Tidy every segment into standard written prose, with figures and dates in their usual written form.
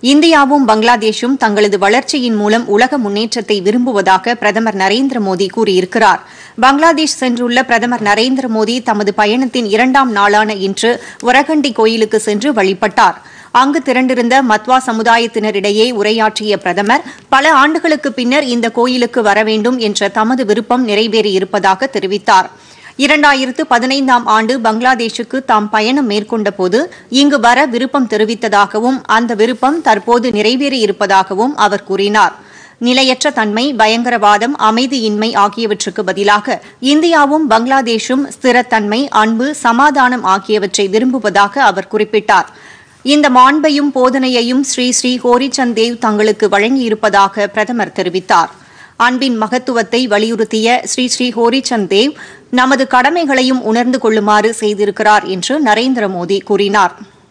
இந்தியாவும் பங்களாதேஷும் தங்களது வளர்ச்சியின் மூலம் உலக முன்னேற்றத்தை விரும்புவதாக பிரதமர் நரேந்திர மோடி கூறியிருக்கிறார். பங்களாதேஷ் சென்றுள்ள பிரதமர் நரேந்திர மோடி தமது பயணத்தின் 2ஆம் நாளான இன்று ஒரகண்டி கோயிலுக்கு சென்று வழிபட்டார். அங்கு திரண்டிருந்த மத்வா சமுதாயத்தினரிடையே உரையாற்றிய பிரதமர் பல ஆண்டுகளுக்கு பின்னர் இந்த கோயிலுக்கு வர வேண்டும் என்ற தமது விருப்பம் நிறைவேறியிருப்பதாக தெரிவித்தார். 2015ஆம் ஆண்டு பங்களாதேஷுக்கு தாம் பயணம் மேற்கொண்டபோது இங்கு வர விருப்பம் தெரிவித்ததாகவும் அந்த விருப்பம் தற்போது நிறைவேறியிருப்பதாகவும் அவர் கூறினார். நிலையற்ற தன்மை, பயங்கரவாதம், அமைதியின்மை ஆகியவற்றுக்கு பதிலாக இந்தியாவும் பங்களாதேஷும் ஸ்திரத்தன்மை, அன்பு, சமாதானம் ஆகியவற்றை விரும்புவதாக அவர் குறிப்பிட்டார். இந்த மாண்பையும் போதனையையும் ஸ்ரீ ஸ்ரீ ஹோரிசந்த் தேவ் தங்களுக்கு வழங்கியிருப்பதாக பிரதமர் தெரிவித்தார். அன்பின் மகத்துவத்தை வலியுறுத்திய ஸ்ரீ ஸ்ரீ ஹோரிசந்த் தேவ் நமது கடமைகளையும் உணர்ந்து கொள்ளுமாறு செய்திருக்கிறார் என்று நரேந்திர மோடி கூறினார்.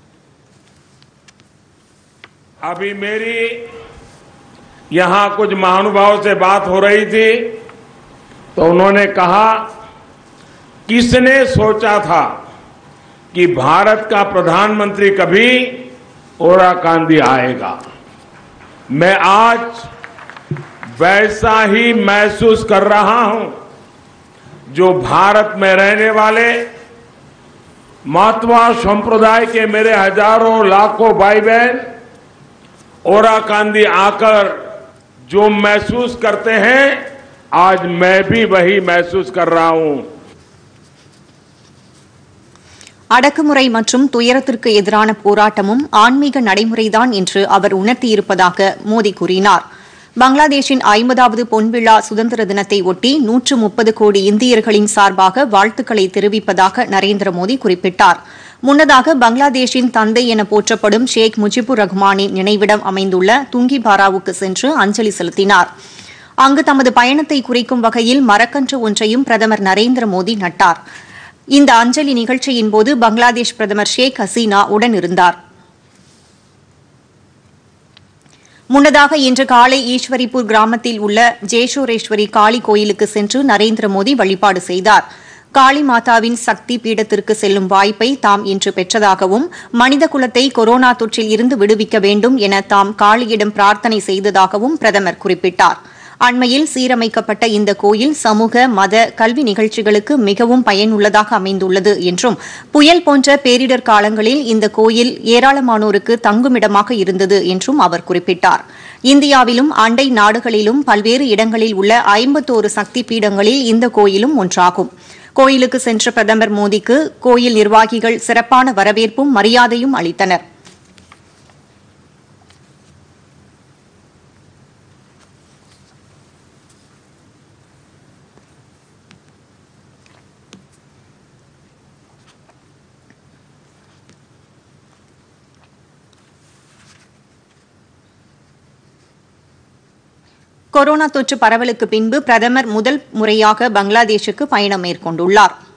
अभी मेरी यहाँ कुछ महानुभावों से बात हो रही थी तो उन्होंने कहा किसने सोचा था कि भारत का प्रधानमंत्री कभी ओराकांदी आएगा। मैं आज वैसा ही महसूस कर रहा हूं जो भारत में रहने वाले मातवा संप्रदाय के मेरे हजारों लाखों भाई बहन ओराकांदी आकर जो महसूस करते हैं, आज मैं भी वही महसूस कर रहा हूं। அடக்குமுறை மற்றும் துயரத்திற்கு எதிரான போராட்டமும் ஆன்மீக நடைமுறைதான் என்று அவர் உணர்த்தியிருப்பதாக மோடி கூறினார். பங்களாதேஷின் 50வது பொன்விழா சுதந்திர தினத்தை ஒட்டி 130 கோடி இந்தியர்களின் சார்பாக வாழ்த்துக்களை தெரிவிப்பதாக நரேந்திர மோடி குறிப்பிட்டார். முன்னதாக பங்களாதேஷின் தந்தை என போற்றப்படும் ஷேக் முஜிபுர் ரஹ்மானின் நினைவிடம் அமைந்துள்ள துங்கிபாராவுக்கு சென்று அஞ்சலி செலுத்தினார். அங்கு தமது பயணத்தை குறிக்கும் வகையில் மரக்கன்று ஒன்றையும் பிரதமர் நரேந்திர மோடி நட்டார். இந்த அஞ்சலி நிகழ்ச்சியின்போது பங்களாதேஷ் பிரதமர் ஷேக் ஹசீனா உடனிருந்தார். முன்னதாக இன்று காலை ஈஸ்வரிபூர் கிராமத்தில் உள்ள ஜேஷோரேஸ்வரி காளி கோயிலுக்கு சென்று நரேந்திர மோடி வழிபாடு செய்தார். காளி மாதாவின் சக்தி பீடத்திற்கு செல்லும் வாய்ப்பை தாம் இன்று பெற்றதாகவும் மனித குலத்தை கொரோனா தொற்றில் இருந்து விடுவிக்க வேண்டும் என தாம் காளியிடம் பிரார்த்தனை செய்ததாகவும் பிரதமர் குறிப்பிட்டார். அண்மையில் சீரமைக்கப்பட்ட இந்த கோயில் சமூக, மத, கல்வி நிகழ்ச்சிகளுக்கு மிகவும் பயனுள்ளதாக அமைந்துள்ளது என்றும் புயல் போன்ற பேரிடர் காலங்களில் இந்த கோயில் ஏராளமானோருக்கு தங்குமிடமாக இருந்தது என்றும் அவர் குறிப்பிட்டார். இந்தியாவிலும் அண்டை நாடுகளிலும் பல்வேறு இடங்களில் உள்ள 51 சக்தி பீடங்களில் இந்த கோயிலும் ஒன்றாகும். கோயிலுக்கு சென்ற பிரதமர் மோடிக்கு கோயில் நிர்வாகிகள் சிறப்பான வரவேற்பும் மரியாதையும் அளித்தனர். கொரோனா தொற்று பரவலுக்கு பின்பு பிரதமர் முதல் முறையாக பங்களாதேஷுக்கு பயணம் மேற்கொண்டுள்ளார்.